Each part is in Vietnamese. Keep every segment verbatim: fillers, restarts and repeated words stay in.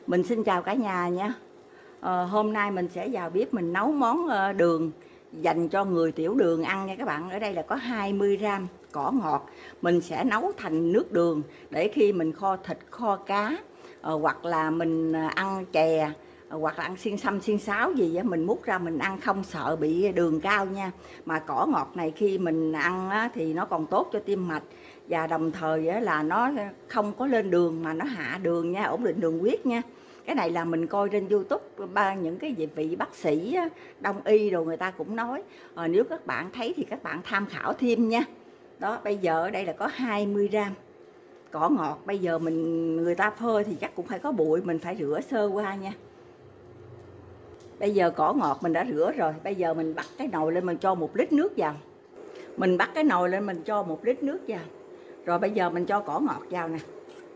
Mình xin chào cả nhà nha. Ờ, hôm nay mình sẽ vào bếp mình nấu món ờ, đường dành cho người tiểu đường ăn nha các bạn. Ở đây là có hai mươi gam cỏ ngọt. Mình sẽ nấu thành nước đường để khi mình kho thịt, kho cá, ờ, hoặc là mình ăn chè, ờ, hoặc là ăn xiên xăm xiên sáo gì á, mình múc ra mình ăn không sợ bị đường cao nha. Mà cỏ ngọt này khi mình ăn á, thì nó còn tốt cho tim mạch, và đồng thời á, là nó không có lên đường mà nó hạ đường nha, ổn định đường huyết nha. Cái này là mình coi trên YouTube ba những cái vị bác sĩ đông y rồi người ta cũng nói. Ờ, nếu các bạn thấy thì các bạn tham khảo thêm nha. Đó, bây giờ ở đây là có hai mươi gam cỏ ngọt. Bây giờ mình người ta phơi thì chắc cũng phải có bụi, mình phải rửa sơ qua nha. Bây giờ cỏ ngọt mình đã rửa rồi. Bây giờ mình bắt cái nồi lên, mình cho một lít nước vào. Mình bắt cái nồi lên, mình cho một lít nước vào. Rồi bây giờ mình cho cỏ ngọt vào nè.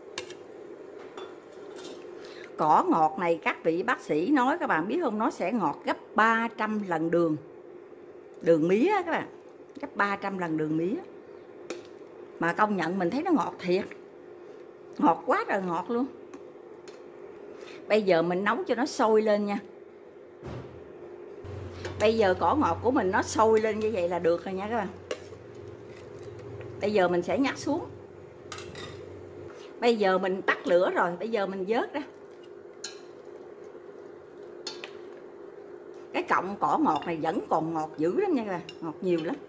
Cỏ ngọt này các vị bác sĩ nói, các bạn biết không, nó sẽ ngọt gấp ba trăm lần đường đường mía các bạn, gấp ba trăm lần đường mía. Mà công nhận mình thấy nó ngọt thiệt, ngọt quá trời ngọt luôn. Bây giờ mình nấu cho nó sôi lên nha. Bây giờ cỏ ngọt của mình nó sôi lên như vậy là được rồi nha các bạn. Bây giờ mình sẽ nhắc xuống. Bây giờ mình tắt lửa rồi, bây giờ mình vớt ra. Cái cọng cỏ ngọt này vẫn còn ngọt dữ lắm nha các bạn, ngọt nhiều lắm.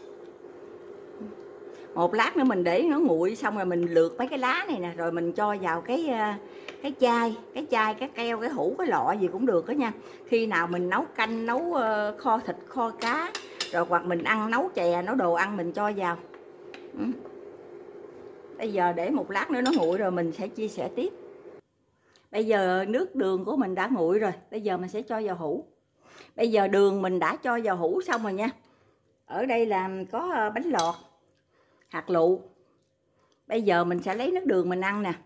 Một lát nữa mình để nó nguội xong rồi mình lượt mấy cái lá này nè, rồi mình cho vào cái cái chai, cái chai, cái keo, cái hũ, cái lọ gì cũng được đó nha. Khi nào mình nấu canh, nấu kho thịt, kho cá, rồi hoặc mình ăn nấu chè, nấu đồ ăn mình cho vào. Ừ. Bây giờ để một lát nữa nó nguội rồi mình sẽ chia sẻ tiếp. Bây giờ nước đường của mình đã nguội rồi, bây giờ mình sẽ cho vào hũ. Bây giờ đường mình đã cho vào hũ xong rồi nha. Ở đây là có bánh lọt, hạt lựu. Bây giờ mình sẽ lấy nước đường mình ăn nè.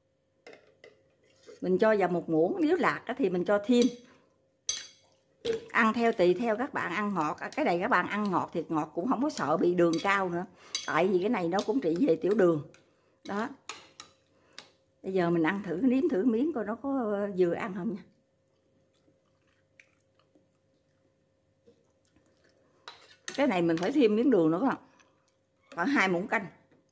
Mình cho vào một muỗng, nếu lạc thì mình cho thêm. Ăn theo tùy theo các bạn ăn ngọt. Cái này các bạn ăn ngọt thì ngọt cũng không có sợ bị đường cao nữa. Tại vì cái này nó cũng trị về tiểu đường. Đó. Bây giờ mình ăn thử, nếm thử miếng coi nó có vừa ăn không nha. Cái này mình phải thêm miếng đường nữa không? Khoảng hai muỗng canh.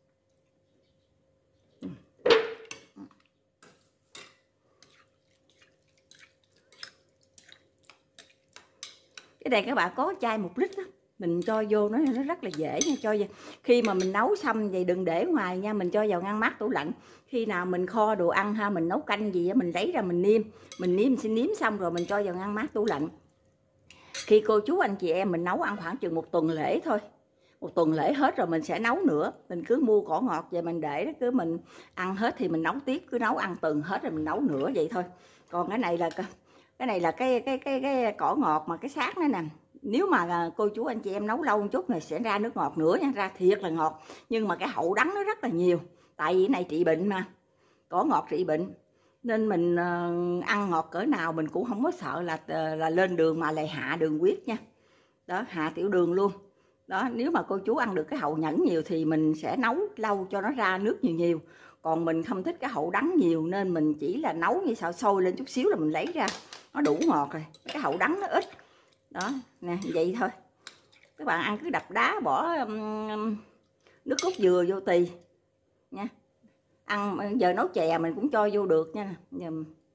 Cái này các bạn có chai một lít đó, mình cho vô nó nó rất là dễ nha. Cho vào. Khi mà mình nấu xong vậy đừng để ngoài nha, mình cho vào ngăn mát tủ lạnh. Khi nào mình kho đồ ăn ha, mình nấu canh gì á, mình lấy ra mình nêm, mình nêm xin nếm xong rồi mình cho vào ngăn mát tủ lạnh. Khi cô chú anh chị em mình nấu ăn khoảng chừng một tuần lễ thôi, một tuần lễ hết rồi mình sẽ nấu nữa. Mình cứ mua cỏ ngọt về mình để đó, cứ mình ăn hết thì mình nấu tiếp, cứ nấu ăn tuần hết rồi mình nấu nữa vậy thôi. Còn cái này là cái này là cái cái cái cái cỏ ngọt mà cái xác nó nè. Nếu mà cô chú anh chị em nấu lâu một chút này sẽ ra nước ngọt nữa nha, ra thiệt là ngọt. Nhưng mà cái hậu đắng nó rất là nhiều. Tại vì cái này trị bệnh mà, cỏ ngọt trị bệnh. Nên mình uh, ăn ngọt cỡ nào mình cũng không có sợ là là lên đường mà lại hạ đường huyết nha. Đó, hạ tiểu đường luôn. Đó, nếu mà cô chú ăn được cái hậu nhẫn nhiều thì mình sẽ nấu lâu cho nó ra nước nhiều nhiều. Còn mình không thích cái hậu đắng nhiều nên mình chỉ là nấu như sao sôi lên chút xíu là mình lấy ra. Nó đủ ngọt rồi, cái hậu đắng nó ít. Đó, nè, vậy thôi. Các bạn ăn cứ đập đá bỏ um, nước cốt dừa vô tùy nha. Ăn giờ nấu chè mình cũng cho vô được nha. Giờ...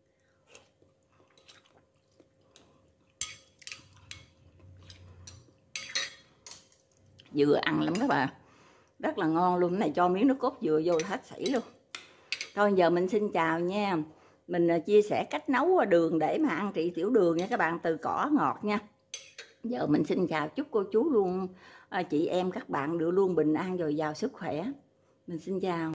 Dừa ăn lắm các bạn, rất là ngon luôn. Cái này cho miếng nước cốt dừa vô là hết sảy luôn. Thôi giờ mình xin chào nha. Mình chia sẻ cách nấu đường để mà ăn trị tiểu đường nha các bạn, từ cỏ ngọt nha. Giờ mình xin chào, chúc cô chú luôn, chị em các bạn được luôn bình an dồi dào sức khỏe. Mình xin chào.